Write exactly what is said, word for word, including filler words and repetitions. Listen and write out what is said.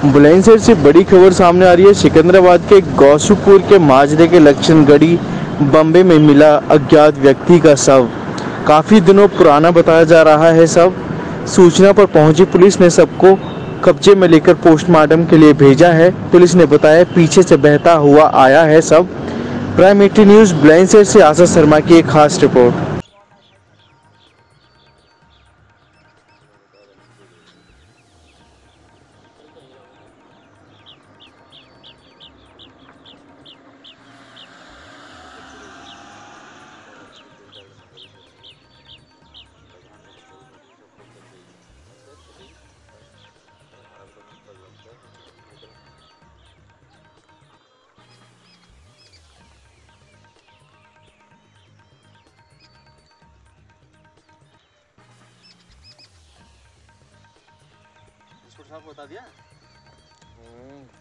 बुलंदशहर से बड़ी खबर सामने आ रही है। सिकंदराबाद के गौसुपुर के माजरे के लक्षणगढ़ी बम्बे में मिला अज्ञात व्यक्ति का शव। काफ़ी दिनों पुराना बताया जा रहा है शव। सूचना पर पहुंची पुलिस ने सबको कब्जे में लेकर पोस्टमार्टम के लिए भेजा है। पुलिस ने बताया पीछे से बहता हुआ आया है शव। प्राइम एटी न्यूज़ बुलंदशहर से आशा शर्मा की एक खास रिपोर्ट। बता दिया।